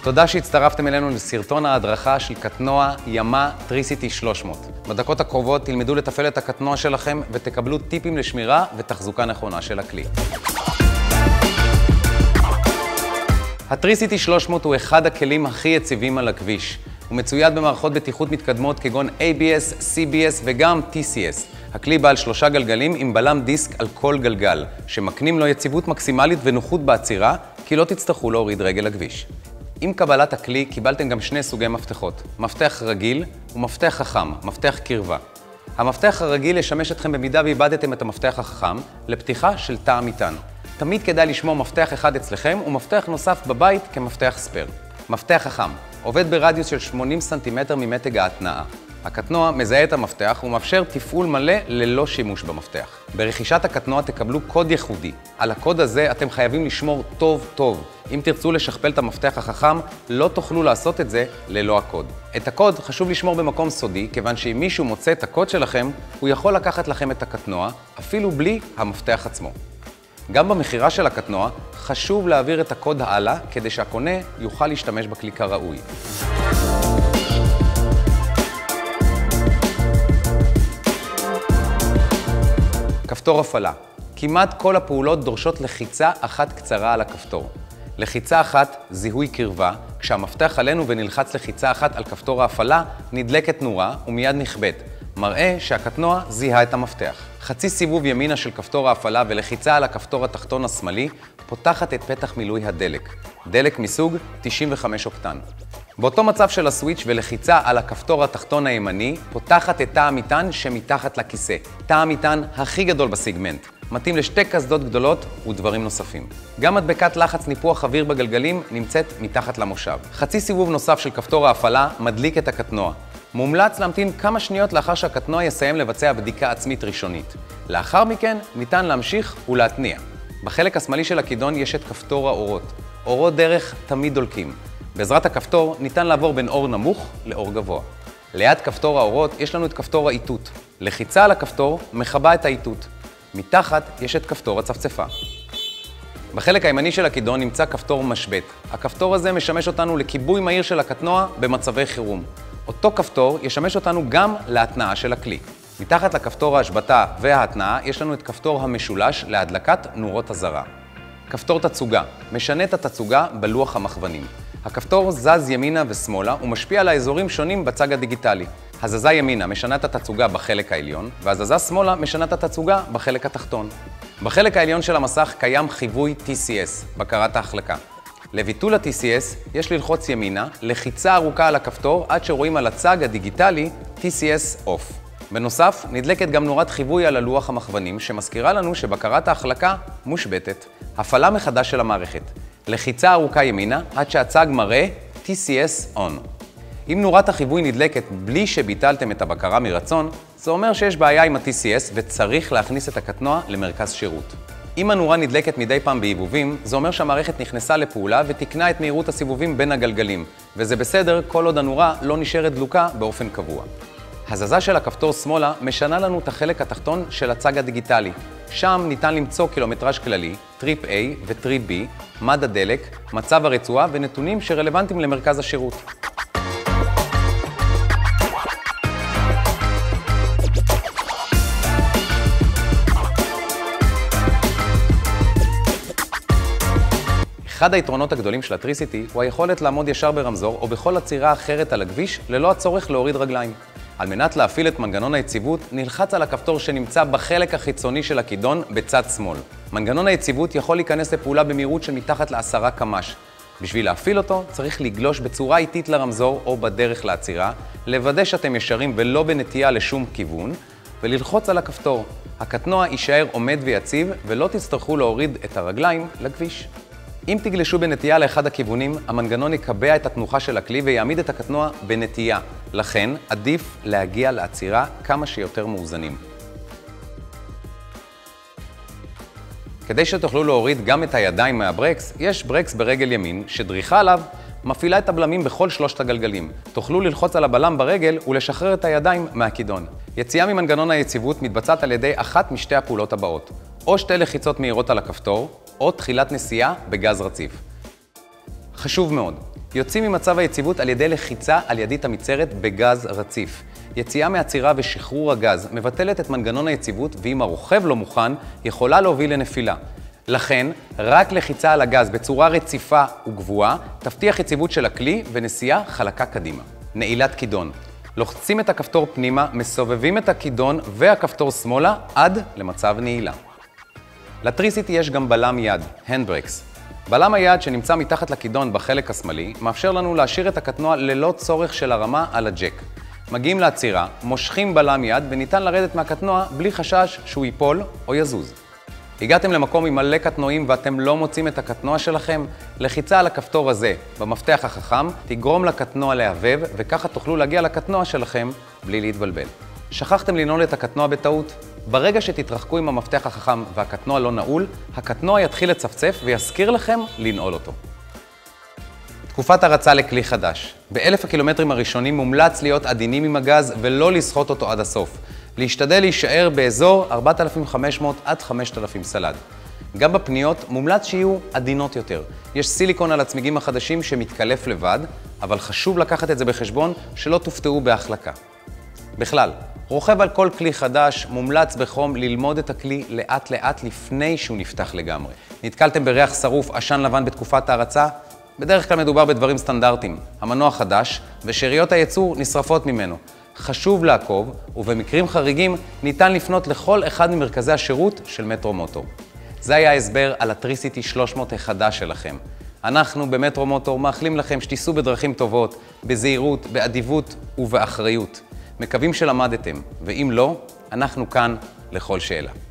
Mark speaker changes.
Speaker 1: תודה שהצטרפתם אלינו לסרטון ההדרכה של קטנוע ימה טריסיטי 300. בדקות הקרובות תלמדו לתפעל את הקטנוע שלכם ותקבלו טיפים לשמירה ותחזוקה נכונה של הכלי. הטריסיטי 300 הוא אחד הכלים הכי יציבים על הכביש. הוא מצויד במערכות בטיחות מתקדמות כגון ABS, CBS וגם TCS. הכלי בעל 3 גלגלים עם בלם דיסק על כל גלגל, שמקנים לו יציבות מקסימלית ונוחות בעצירה, כי לא תצטרכו להוריד רגל לכביש. עם קבלת הכלי קיבלתם גם 2 סוגי מפתחות, מפתח רגיל ומפתח חכם, מפתח קרבה. המפתח הרגיל ישמש אתכם במידה ואיבדתם את המפתח החכם לפתיחה של תא המטען. תמיד כדאי לשמור מפתח אחד אצלכם ומפתח נוסף בבית כמפתח ספר. מפתח חכם עובד ברדיוס של 80 סנטימטר ממתג ההתנעה. הקטנוע מזהה את המפתח ומאפשר תפעול מלא ללא שימוש במפתח. ברכישת הקטנוע תקבלו קוד ייחודי. על הקוד הזה אתם חייבים לשמור טוב. אם תרצו לשכפל את המפתח החכם, לא תוכלו לעשות את זה ללא הקוד. את הקוד חשוב לשמור במקום סודי, כיוון שאם מישהו מוצא את הקוד שלכם, הוא יכול לקחת לכם את הקטנוע, אפילו בלי המפתח עצמו. גם במכירה של הקטנוע, חשוב להעביר את הקוד הלאה, כדי שהקונה יוכל להשתמש בכלי כראוי. כפתור הפעלה. כמעט כל הפעולות דורשות לחיצה אחת קצרה על הכפתור. לחיצה אחת, זיהוי קרבה, כשהמפתח עלינו ונלחץ לחיצה אחת על כפתור ההפעלה, נדלקת נורה ומיד נכבד. מראה שהקטנוע זיהה את המפתח. חצי סיבוב ימינה של כפתור ההפעלה ולחיצה על הכפתור התחתון השמאלי פותחת את פתח מילוי הדלק. דלק מסוג 95 אוקטן. באותו מצב של הסוויץ' ולחיצה על הכפתור התחתון הימני פותחת את תא המטען שמתחת לכיסא. תא המטען הכי גדול בסיגמנט. מתאים לשתי קסדות גדולות ודברים נוספים. גם מדבקת לחץ ניפוח אוויר בגלגלים נמצאת מתחת למושב. חצי סיבוב נוסף של כפתור ההפעלה מדליק את הקטנוע. מומלץ להמתין כמה שניות לאחר שהקטנוע יסיים לבצע בדיקה עצמית ראשונית. לאחר מכן ניתן להמשיך ולהתניע. בחלק השמאלי של הכידון יש את כפתור האורות. אורות דרך תמיד דולקים. בעזרת הכפתור ניתן לעבור בין אור נמוך לאור גבוה. ליד כפתור האורות יש לנו את כפתור האיתות. לחיצה על הכפתור מכבה את האיתות. מתחת יש את כפתור הצפצפה. בחלק הימני של הכידון נמצא כפתור משבט. הכפתור הזה משמש אותנו לכיבוי מהיר של הקטנוע במצבי חירום. אותו כפתור ישמש אותנו גם להתנעה של הכלי. מתחת לכפתור ההשבתה וההתנעה יש לנו את כפתור המשולש להדלקת נורות אזהרה. כפתור תצוגה משנה את התצוגה בלוח המכוונים. הכפתור זז ימינה ושמאלה ומשפיע על האזורים שונים בצג הדיגיטלי. הזזה ימינה משנה את התצוגה בחלק העליון, והזזה שמאלה משנה את התצוגה בחלק התחתון. בחלק העליון של המסך קיים חיווי TCS, בקרת ההחלקה. לביטול ה-TCS יש ללחוץ ימינה, לחיצה ארוכה על הכפתור עד שרואים על הצג הדיגיטלי TCS Off. בנוסף, נדלקת גם נורת חיווי על הלוח המכוונים שמזכירה לנו שבקרת ההחלקה מושבתת. הפעלה מחדש של המערכת. לחיצה ארוכה ימינה עד שהצג מראה TCS On. אם נורת החיווי נדלקת בלי שביטלתם את הבקרה מרצון, זה אומר שיש בעיה עם ה-TCS וצריך להכניס את הקטנוע למרכז שירות. אם הנורה נדלקת מדי פעם בעיבובים, זה אומר שהמערכת נכנסה לפעולה ותקנה את מהירות הסיבובים בין הגלגלים, וזה בסדר כל עוד הנורה לא נשארת דלוקה באופן קבוע. הזזה של הכפתור שמאלה משנה לנו את החלק התחתון של הצג הדיגיטלי. שם ניתן למצוא קילומטראז' כללי, טריפ A וטריפ B, מד הדלק, מצב הרצועה ונתונים שרלוונטיים למרכז השירות. אחד היתרונות הגדולים של הטריסיטי הוא היכולת לעמוד ישר ברמזור או בכל עצירה אחרת על הכביש ללא הצורך להוריד רגליים. על מנת להפעיל את מנגנון היציבות, נלחץ על הכפתור שנמצא בחלק החיצוני של הכידון בצד שמאל. מנגנון היציבות יכול להיכנס לפעולה במהירות של מתחת ל10 קמ"ש. בשביל להפעיל אותו, צריך לגלוש בצורה איטית לרמזור או בדרך לעצירה, לוודא שאתם ישרים ולא בנטייה לשום כיוון, וללחוץ על הכפתור. הקטנוע יישאר עומד ויציב ולא תצטרכו להוריד את הרגליים לכביש. אם תגלשו בנטייה לאחד הכיוונים, המנגנון יקבע את התנוחה של הכלי ויעמיד את הקטנוע בנטייה. לכן, עדיף להגיע לעצירה כמה שיותר מאוזנים. כדי שתוכלו להוריד גם את הידיים מהברקס, יש ברקס ברגל ימין שדריכה עליו מפעילה את הבלמים בכל 3 הגלגלים. תוכלו ללחוץ על הבלם ברגל ולשחרר את הידיים מהכידון. יציאה ממנגנון היציבות מתבצעת על ידי אחת משתי הפעולות הבאות. או 2 לחיצות מהירות על הכפתור, או תחילת נסיעה בגז רציף. חשוב מאוד, יוצאים ממצב היציבות על ידי לחיצה על ידית המצרת בגז רציף. יציאה מעצירה ושחרור הגז מבטלת את מנגנון היציבות, ואם הרוכב לא מוכן, יכולה להוביל לנפילה. לכן, רק לחיצה על הגז בצורה רציפה וגבוהה תבטיח יציבות של הכלי ונסיעה חלקה קדימה. נעילת כידון. לוחצים את הכפתור פנימה, מסובבים את הכידון והכפתור שמאלה עד למצב נעילה. לטריסיטי יש גם בלם יד, הנדברקס. בלם היד שנמצא מתחת לכידון בחלק השמאלי מאפשר לנו להשאיר את הקטנוע ללא צורך של הרמה על הג'ק. מגיעים לעצירה, מושכים בלם יד וניתן לרדת מהקטנוע בלי חשש שהוא ייפול או יזוז. הגעתם למקום עם מלא קטנועים ואתם לא מוצאים את הקטנוע שלכם? לחיצה על הכפתור הזה במפתח החכם תגרום לקטנוע להבהב, וככה תוכלו להגיע לקטנוע שלכם בלי להתבלבל. שכחתם לנעול את הקטנוע בטעות? ברגע שתתרחקו עם המפתח החכם והקטנוע לא נעול, הקטנוע יתחיל לצפצף ויזכיר לכם לנעול אותו. תקופת הרצה לכלי חדש. ב1,000 הקילומטרים הראשונים מומלץ להיות עדינים עם הגז ולא לסחוט אותו עד הסוף. להשתדל להישאר באזור 4,500 עד 5,000 סלד. גם בפניות מומלץ שיהיו עדינות יותר. יש סיליקון על הצמיגים החדשים שמתקלף לבד, אבל חשוב לקחת את זה בחשבון שלא תופתעו בהחלקה. בכלל, רוכב על כל כלי חדש מומלץ בחום ללמוד את הכלי לאט לאט לפני שהוא נפתח לגמרי. נתקלתם בריח שרוף עשן לבן בתקופת ההרצה? בדרך כלל מדובר בדברים סטנדרטיים. המנוע חדש ושאריות הייצור נשרפות ממנו. חשוב לעקוב, ובמקרים חריגים ניתן לפנות לכל אחד ממרכזי השירות של מטרו מוטור. זה היה ההסבר על הטריסיטי 300 החדש שלכם. אנחנו במטרו מוטור מאחלים לכם שתיסעו בדרכים טובות, בזהירות, באדיבות ובאחריות. מקווים שלמדתם, ואם לא, אנחנו כאן לכל שאלה.